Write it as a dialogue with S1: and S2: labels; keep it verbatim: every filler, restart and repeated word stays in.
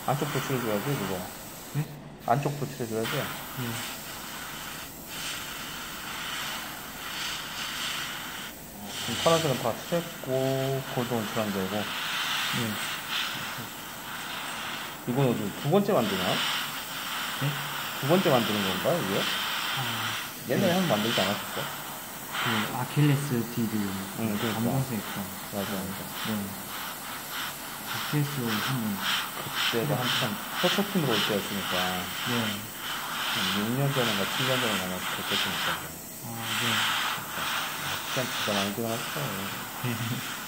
S1: 안쪽도 칠해줘야지, 그거.
S2: 네?
S1: 안쪽도 칠해줘야지.
S2: 네.
S1: 지금 파란색은 다 칠했고, 골드는 칠한 거고.
S2: 네.
S1: 이건 어디 두 번째 만드나?
S2: 네?
S1: 두 번째 만드는 건가, 이게?
S2: 아,
S1: 옛날에
S2: 네.
S1: 한 번 만들지 않았었어?
S2: 그 아킬레스 디드
S1: 응, 그러니까.
S2: 검정색 거.
S1: 맞아, 맞아.
S2: 네. 아킬레스 한번.
S1: 그때가 한참 서초팀 들어올 때였으니까.
S2: 네.
S1: 육 년 전인가 칠 년 전에 아마 그랬으니까.
S2: 아, 네.
S1: 시간 진짜 많이 들어갔어.